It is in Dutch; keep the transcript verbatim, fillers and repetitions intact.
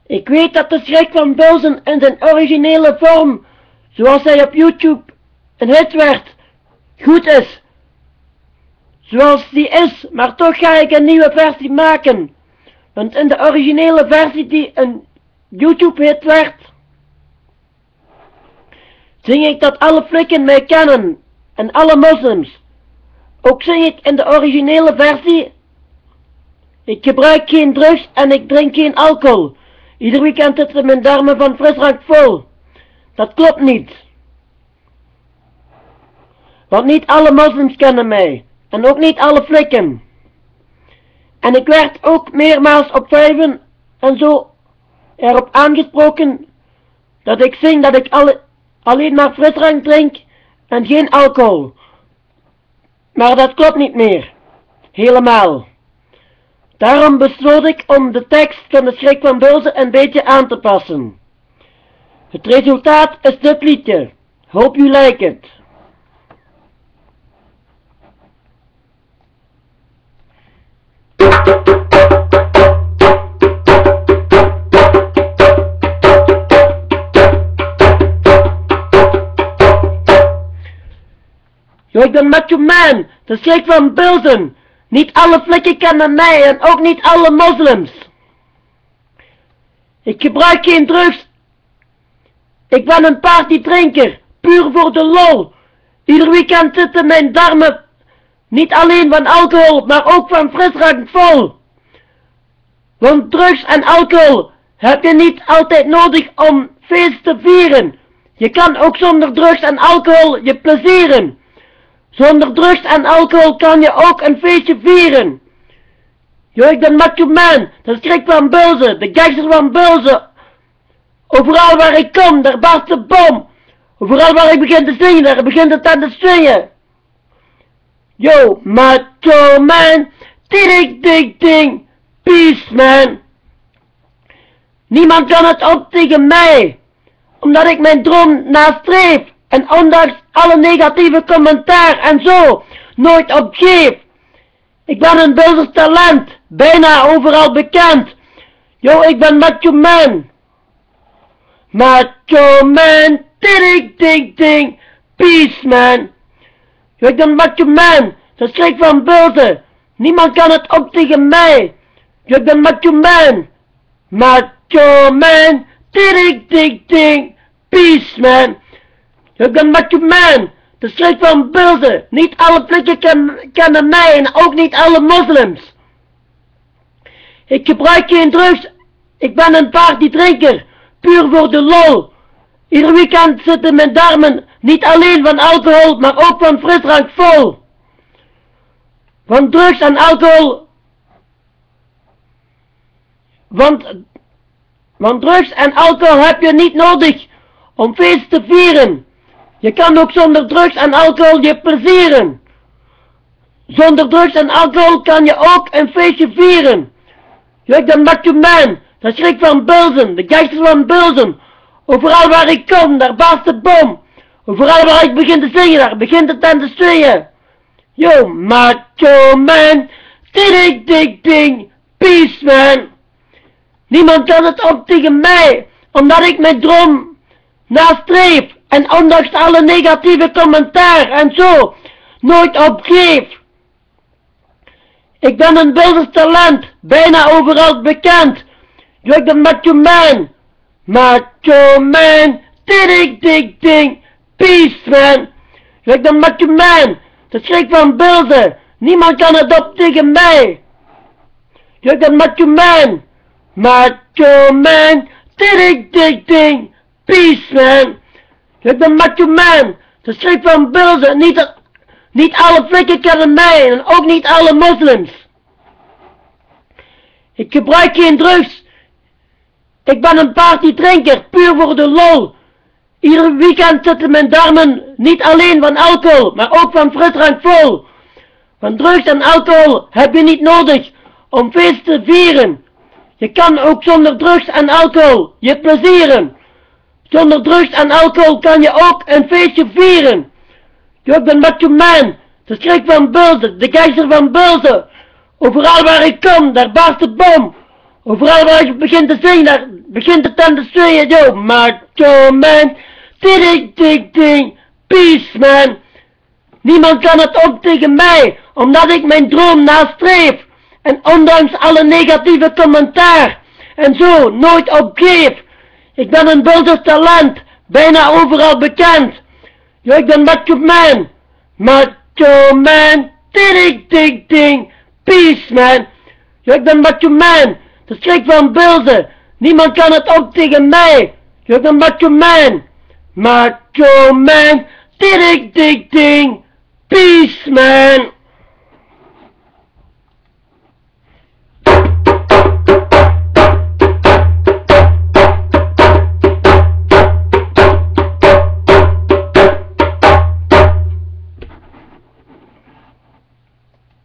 Ik weet dat de schrik van Bilzen in zijn originele vorm, zoals hij op YouTube een hit werd, goed is. Zoals die is, maar toch ga ik een nieuwe versie maken. Want in de originele versie die een YouTube hit werd, zing ik dat alle flikken mij kennen en alle moslims. Ook zing ik in de originele versie: ik gebruik geen drugs en ik drink geen alcohol. Ieder weekend zitten mijn darmen van frisdrank vol. Dat klopt niet. Want niet alle moslims kennen mij. En ook niet alle flikken. En ik werd ook meermaals op vijven en zo erop aangesproken dat ik zing dat ik alle, alleen maar frisdrank drink en geen alcohol. Maar dat klopt niet meer. Helemaal. Daarom besloot ik om de tekst van de schrik van Bilzen een beetje aan te passen. Het resultaat is dit liedje. Hope you like it. Yo, ik ben Macho Man, de schrik van Bilzen. Niet alle flikken kennen mij en ook niet alle moslims. Ik gebruik geen drugs. Ik ben een partydrinker, puur voor de lol. Ieder weekend zitten mijn darmen niet alleen van alcohol, maar ook van frisdrank vol. Want drugs en alcohol heb je niet altijd nodig om feest te vieren. Je kan ook zonder drugs en alcohol je plezieren. Zonder drugs en alcohol kan je ook een feestje vieren. Yo, ik ben Macho Man, de schrik van Bilzen, de gangster van Bilzen. Overal waar ik kom, daar barst de bom. Overal waar ik begin te zingen, daar begint het aan te swingen. Yo, Macho Man, ding ding ding, peace man. Niemand kan het op tegen mij, omdat ik mijn droom nastreef. En ondanks alle negatieve commentaar en zo, nooit opgeef. Ik ben een Bilzers talent, bijna overal bekend. Yo, ik ben Macho Man. Macho Man, ding ding ding, peace man. Yo, ik ben Macho Man, de schrik van Bilzen. Niemand kan het op tegen mij. Yo, ik ben Macho Man. Macho Man, ding ding ding, peace man. Ik ben Macho Man, de schrik van Bilzen. Niet alle flikken ken, kennen mij en ook niet alle moslims. Ik gebruik geen drugs. Ik ben een partydrinker, puur voor de lol. Ieder weekend zitten mijn darmen niet alleen van alcohol, maar ook van frisdrank vol. Van drugs en alcohol. Want, want drugs en alcohol heb je niet nodig om feest te vieren. Je kan ook zonder drugs en alcohol je plezieren. Zonder drugs en alcohol kan je ook een feestje vieren. Yo, ik ben Macho Man, de schrik van Bilzen, de gangster van Bilzen. Overal waar ik kom, daar barst de bom. Overal waar ik begin te zingen, daar begint het aan te swingen. Yo, Macho Man, ding ding ding, peace man. Niemand kan het op tegen mij, omdat ik mijn droom nastreef. En ondanks alle negatieve commentaar en zo, nooit opgeef. Ik ben een Bilzers talent, bijna overal bekend. Yo, ik ben Macho Man. Macho Man, ding ding ding, peace man. Yo, ik ben Macho Man, de schrik van Bilzen. Niemand kan het op tegen mij. Yo, ik ben Macho Man. Macho Man, ding ding ding, peace man. Ik ben Macho Man, de schrik van Bilzen. Niet, niet alle flikken kennen mij en ook niet alle moslims. Ik gebruik geen drugs. Ik ben een partydrinker, puur voor de lol. Ieder weekend zitten mijn darmen niet alleen van alcohol, maar ook van frisdrank vol. Van drugs en alcohol heb je niet nodig om feest te vieren. Je kan ook zonder drugs en alcohol je plezieren. Zonder drugs en alcohol kan je ook een feestje vieren. Yo, ik ben Macho Man, de schrik van Bilzen, de gangster van Bilzen. Overal waar ik kom, daar barst de bom. Overal waar ik begin te zingen, daar, begint het dan te zweeën, yo, macho man, ding ding ding, peace man. Niemand kan het ook tegen mij, omdat ik mijn droom nastreef. En ondanks alle negatieve commentaar, en zo nooit opgeef. Ik ben een bulder talent, bijna overal bekend. Yo, ik ben macho man, macho man, ding ding ding, peace man. Yo, ik ben macho man, de schrik van beelden. Niemand kan het ook tegen mij. Yo, ik ben macho man, macho man, ding ding ding, peace man.